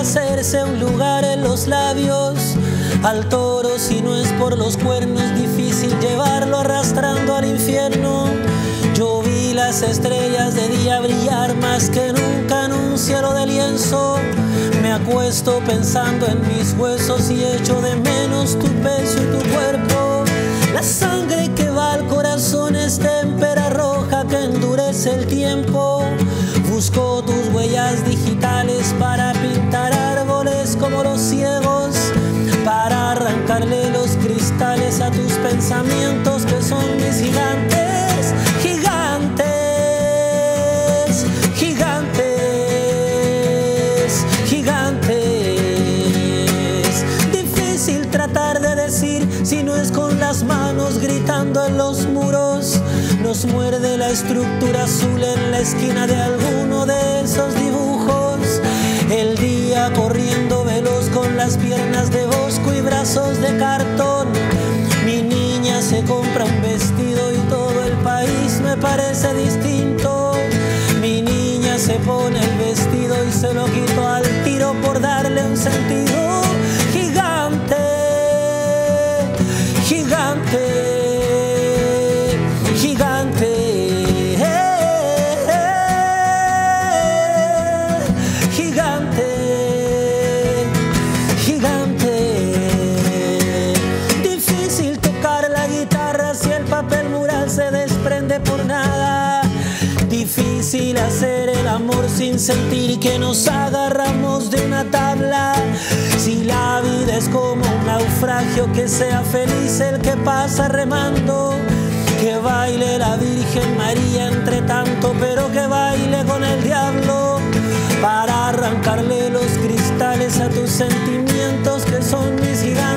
hacerse un lugar en los labios. Al toro, si no es por los cuernos, difícil llevarlo arrastrando al infierno. Yo vi las estrellas de día brillar más que nunca en un cielo de lienzo. Me acuesto pensando en mis huesos y echo de menos tu peso y tu cuerpo. La sangre que va al corazón es témpera roja que endurece el tiempo. Busco tus huellas digitales para pintar árboles como los ciegos, para arrancarle los cristales a tus pensamientos que son mis gigantes, gigantes, gigantes, gigantes. Difícil tratar de decir si no es con las manos gritando en los muros. Nos muerde la estructura azul en la esquina de alguno de esos dibujos. El día corriendo veloz con las piernas de bosco y brazos de cartón. Mi niña se compra un vestido y todo el país me parece distinto. Mi niña se pone el vestido y se lo quito al tiro por darle un sentido. Gigante, gigante. Por nada, difícil hacer el amor sin sentir que nos agarramos de una tabla. Si la vida es como un naufragio, que sea feliz el que pasa remando. Que baile la Virgen María entre tanto, pero que baile con el diablo, para arrancarle los cristales a tus sentimientos que son mis gigantes.